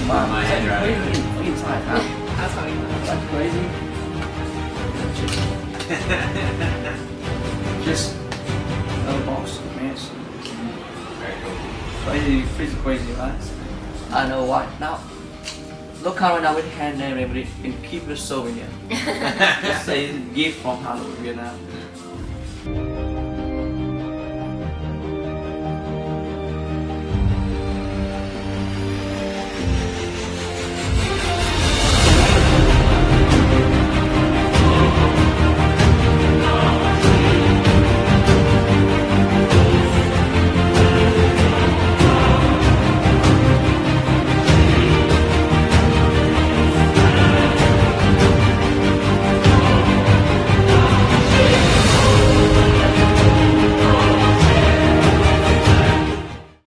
Wow, my head crazy inside, huh? That's how you know. That's crazy. Just another box of mints. Very cool. Crazy, pretty crazy, right? I know why. Now, look around now with hand name and keep your souvenir. Just say gift from Halloween, Vietnam.